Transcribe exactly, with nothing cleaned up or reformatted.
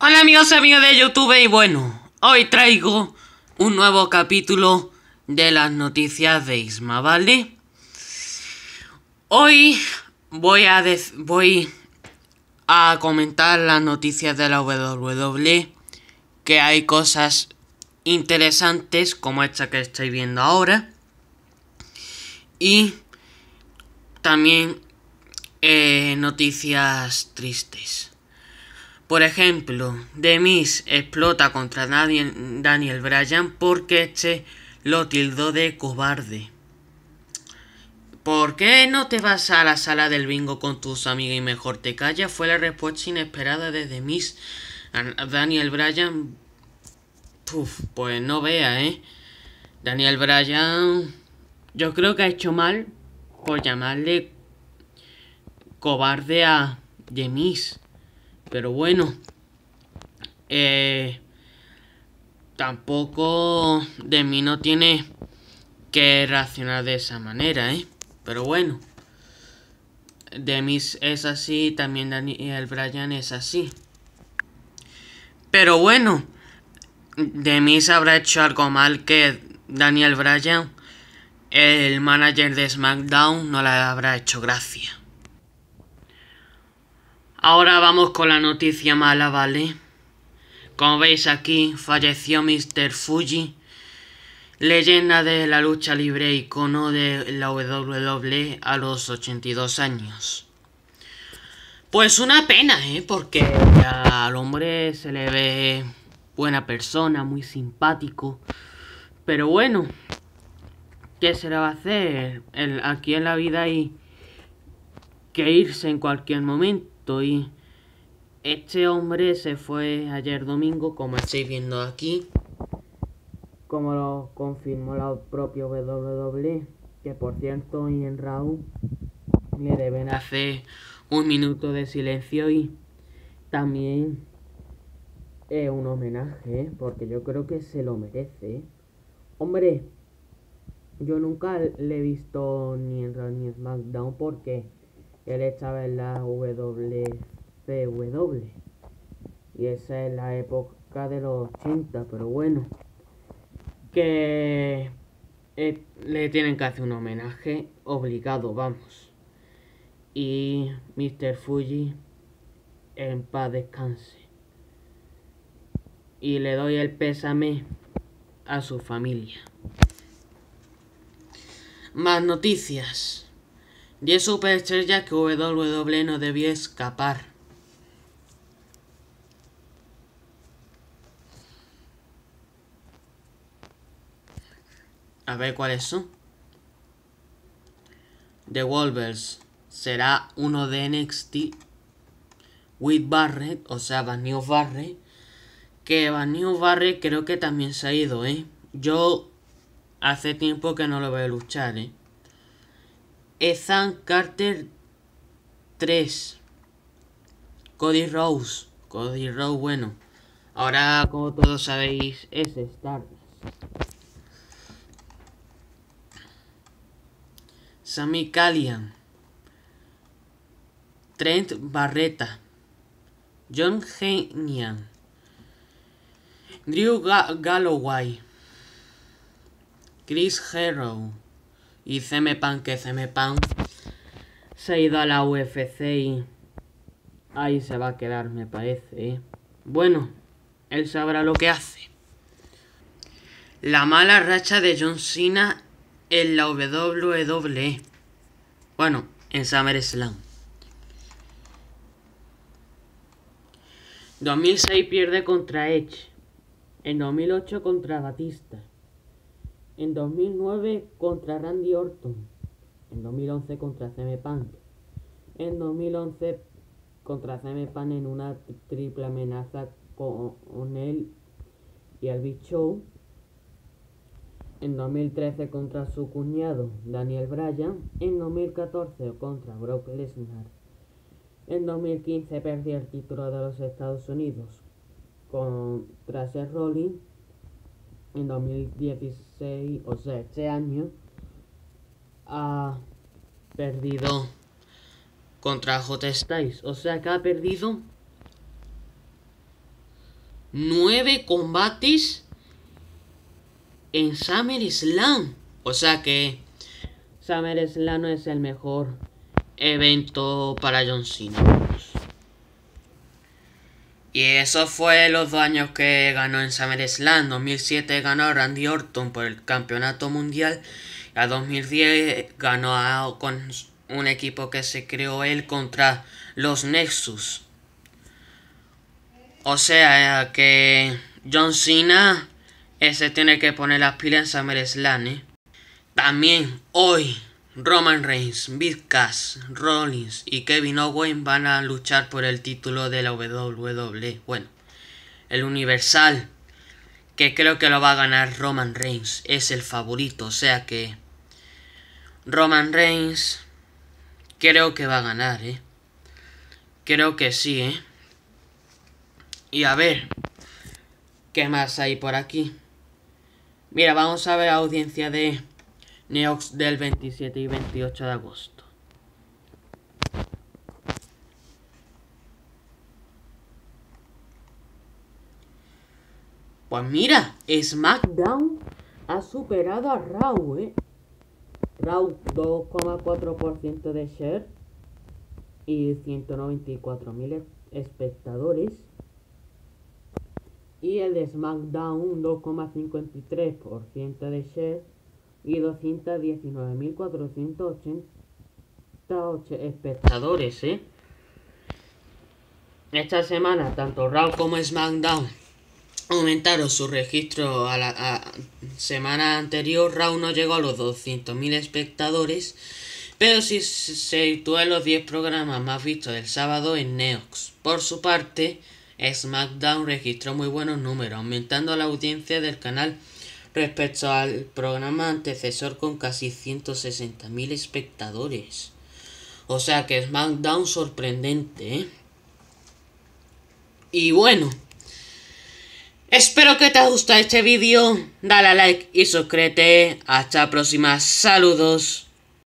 Hola amigos y amigas de YouTube, y bueno, hoy traigo un nuevo capítulo de las noticias de Isma, ¿vale? Hoy voy a, voy a comentar las noticias de la W W E, que hay cosas interesantes como esta que estáis viendo ahora, y también eh, noticias tristes. Por ejemplo, The Miz explota contra Daniel, Daniel Bryan porque este lo tildó de cobarde. ¿Por qué no te vas a la sala del bingo con tus amigos y mejor te callas? Fue la respuesta inesperada de The Miz a Daniel Bryan. Uf, pues no vea, ¿eh? Daniel Bryan, yo creo que ha hecho mal por llamarle cobarde a The Miz. Pero bueno, eh, tampoco de mí no tiene que reaccionar de esa manera, ¿eh? Pero bueno, The Miz es así, también Daniel Bryan es así. Pero bueno, The Miz habrá hecho algo mal que Daniel Bryan, el manager de SmackDown, no le habrá hecho gracia. Ahora vamos con la noticia mala, ¿vale? Como veis aquí, falleció míster Fuji, leyenda de la lucha libre e icono de la W W E a los ochenta y dos años. Pues una pena, ¿eh? Porque al hombre se le ve buena persona, muy simpático. Pero bueno, ¿qué se le va a hacer? El, aquí en la vida hay que irse en cualquier momento y este hombre se fue ayer domingo, como estáis viendo aquí, como lo confirmó la propia W W E, que por cierto hoy en Raw le deben hacer un minuto de silencio y también eh, un homenaje, porque yo creo que se lo merece. Hombre, yo nunca le he visto ni en Raw ni en SmackDown porque él estaba en la W C W y esa es la época de los ochenta, pero bueno, que eh, le tienen que hacer un homenaje obligado, vamos. Y míster Fuji, en paz descanse. Y le doy el pésame a su familia. Más noticias. diez superestrellas que W W E no debía escapar. A ver cuáles son. The Wolvers será uno de N X T. With Barrett, o sea, Vanille Barrett. Que Vanille Barrett creo que también se ha ido, ¿eh? Yo hace tiempo que no lo veo luchar, ¿eh? Ethan Carter tres. Cody Rhodes. Cody Rhodes, bueno. Ahora, como todos sabéis, es Stardust. Sami Callihan, Trent Barreta, John Heyman, Drew Ga Galloway, Chris Hero y C M Punk, que C M Punk se ha ido a la U F C y ahí se va a quedar, me parece, ¿eh? Bueno, él sabrá lo que hace. La mala racha de John Cena en la W W E. Bueno, en SummerSlam. dos mil seis pierde contra Edge. En dos mil ocho contra Batista. En dos mil nueve contra Randy Orton. En dos mil once contra C M Punk. En dos mil once contra C M Punk en una triple amenaza con él y el Big Show. En dos mil trece contra su cuñado Daniel Bryan. En dos mil catorce contra Brock Lesnar. En dos mil quince perdió el título de los Estados Unidos contra Seth Rollins. En dos mil dieciséis, o sea, este año, ha perdido contra J. Styles. O sea que ha perdido nueve combates en SummerSlam. O sea que SummerSlam no es el mejor evento para John Cena. Y eso fue los dos años que ganó en SummerSlam. En dos mil siete ganó Randy Orton por el campeonato mundial. Y en dos mil diez ganó a, con un equipo que se creó él contra los Nexus. O sea que John Cena ese tiene que poner las pilas en SummerSlam, ¿eh? También hoy Roman Reigns, Big Cass, Rollins y Kevin Owens van a luchar por el título de la W W E. Bueno, el Universal, que creo que lo va a ganar Roman Reigns, es el favorito. O sea que Roman Reigns creo que va a ganar, ¿eh? Creo que sí, ¿eh? Y a ver, ¿qué más hay por aquí? Mira, vamos a ver la audiencia de Neox del veintisiete y veintiocho de agosto. Pues mira, SmackDown ha superado a Raw, ¿eh? Raw dos coma cuatro por ciento de share y ciento noventa y cuatro mil espectadores. Y el de SmackDown dos coma cincuenta y tres por ciento de share y doscientos diecinueve mil cuatrocientos ochenta espectadores, ¿eh? Esta semana tanto Raw como SmackDown aumentaron su registro a la a semana anterior. Raw no llegó a los doscientos mil espectadores, pero sí se situó en los diez programas más vistos del sábado en Neox. Por su parte, SmackDown registró muy buenos números, aumentando la audiencia del canal respecto al programa antecesor con casi ciento sesenta mil espectadores. O sea que SmackDown sorprendente, ¿eh? Y bueno, espero que te haya gustado este vídeo. Dale a like y suscríbete. Hasta la próxima. Saludos.